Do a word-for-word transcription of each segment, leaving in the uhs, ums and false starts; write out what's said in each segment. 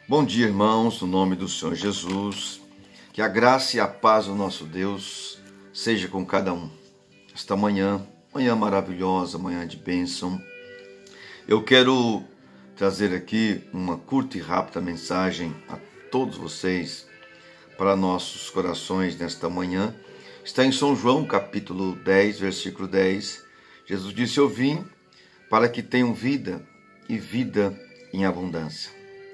Bom dia, irmãos, no nome do Senhor Jesus. Que a graça e a paz do nosso Deus seja com cada um. Esta manhã, manhã maravilhosa, manhã de bênção. Eu quero trazer aqui uma curta e rápida mensagem a todos vocês para nossos corações nesta manhã. Está em São João, capítulo dez, versículo dez. Jesus disse: eu vim para que tenham vida e vida em abundância.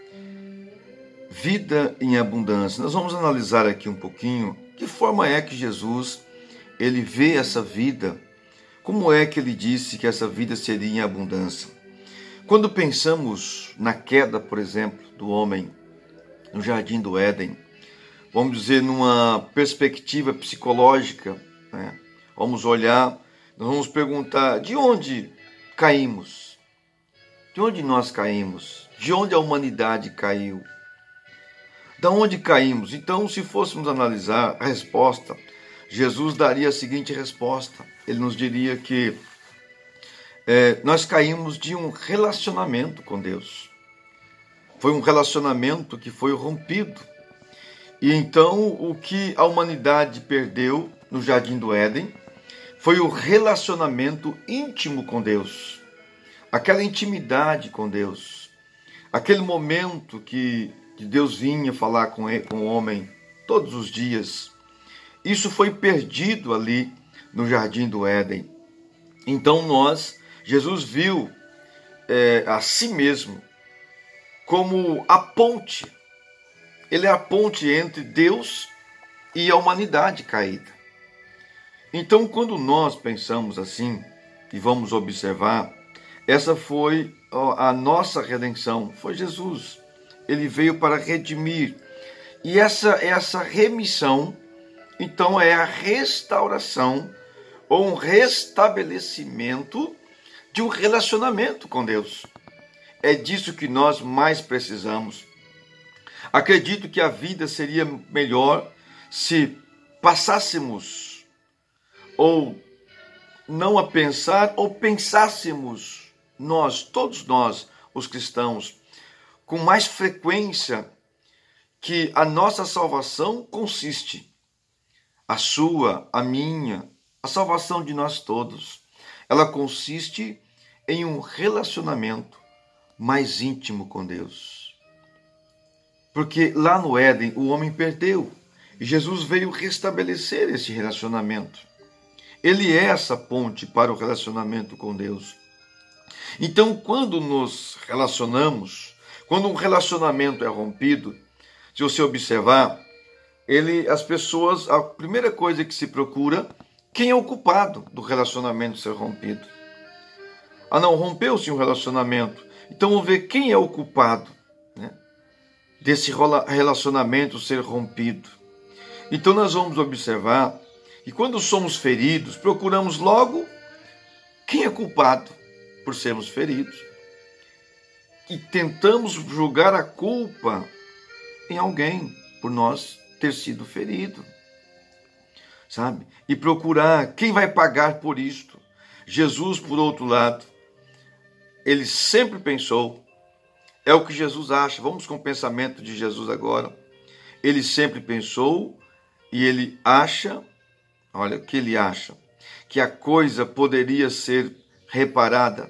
Vida em abundância. Nós vamos analisar aqui um pouquinho que forma é que Jesus ele vê essa vida, como é que ele disse que essa vida seria em abundância. Quando pensamos na queda, por exemplo, do homem no Jardim do Éden, vamos dizer numa perspectiva psicológica, né? Vamos olhar, nós vamos perguntar: de onde caímos? De onde nós caímos? De onde a humanidade caiu? Da onde caímos? Então, se fôssemos analisar a resposta, Jesus daria a seguinte resposta. Ele nos diria que é, nós caímos de um relacionamento com Deus. Foi um relacionamento que foi rompido. E então, o que a humanidade perdeu no Jardim do Éden foi o relacionamento íntimo com Deus. Aquela intimidade com Deus. Aquele momento que que Deus vinha falar com, ele, com o homem todos os dias. Isso foi perdido ali no Jardim do Éden. Então nós, Jesus viu é, a si mesmo como a ponte. Ele é a ponte entre Deus e a humanidade caída. Então, quando nós pensamos assim, e vamos observar, essa foi a nossa redenção, foi Jesus. Ele veio para redimir. E essa, essa remissão, então, é a restauração ou um restabelecimento de um relacionamento com Deus. É disso que nós mais precisamos. Acredito que a vida seria melhor se passássemos, ou não a pensar, ou pensássemos nós, todos nós, os cristãos, com mais frequência, que a nossa salvação consiste, a sua, a minha, a salvação de nós todos, ela consiste em um relacionamento mais íntimo com Deus. Porque lá no Éden o homem perdeu, e Jesus veio restabelecer esse relacionamento. Ele é essa ponte para o relacionamento com Deus. Então, quando nos relacionamos, quando um relacionamento é rompido, se você observar, ele, as pessoas, a primeira coisa que se procura, quem é o culpado do relacionamento ser rompido? Ah não, rompeu-se um relacionamento, então vamos ver quem é o culpado, né, desse relacionamento ser rompido. Então nós vamos observar que quando somos feridos, procuramos logo quem é culpado por sermos feridos. E tentamos julgar a culpa em alguém por nós ter sido ferido, sabe? E procurar quem vai pagar por isto. Jesus, por outro lado, ele sempre pensou, é o que Jesus acha, vamos com o pensamento de Jesus agora, ele sempre pensou e ele acha, olha o que ele acha, que a coisa poderia ser reparada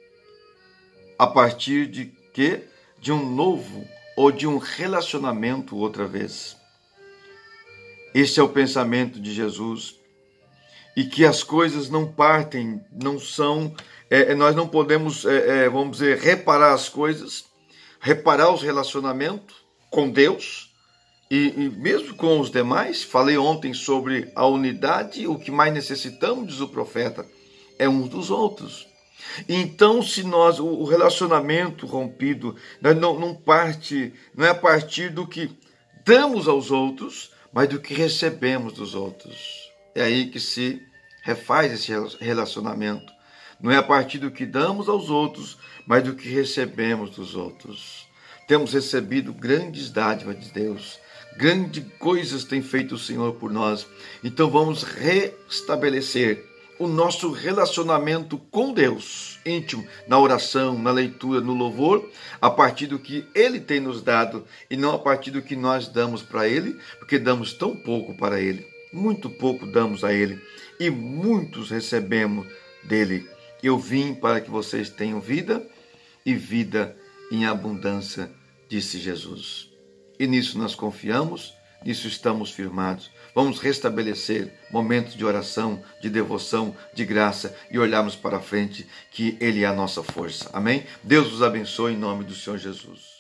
a partir de quê? De um novo ou de um relacionamento outra vez. Esse é o pensamento de Jesus. E que as coisas não partem, não são, é, nós não podemos, é, é, vamos dizer, reparar as coisas, reparar os relacionamentos com Deus e, e mesmo com os demais. Falei ontem sobre a unidade, o que mais necessitamos, diz o profeta, é uns dos outros. Então, se nós, o relacionamento rompido não, não parte, não é a partir do que damos aos outros, mas do que recebemos dos outros. É aí que se refaz esse relacionamento. Não é a partir do que damos aos outros, mas do que recebemos dos outros. Temos recebido grandes dádivas de Deus, grandes coisas tem feito o Senhor por nós. Então vamos restabelecer o nosso relacionamento com Deus, íntimo, na oração, na leitura, no louvor, a partir do que Ele tem nos dado e não a partir do que nós damos para Ele, porque damos tão pouco para Ele, muito pouco damos a Ele e muitos recebemos dele. Eu vim para que vocês tenham vida e vida em abundância, disse Jesus. E nisso nós confiamos, nisso estamos firmados. Vamos restabelecer momentos de oração, de devoção, de graça e olharmos para frente, que Ele é a nossa força. Amém? Deus os abençoe em nome do Senhor Jesus.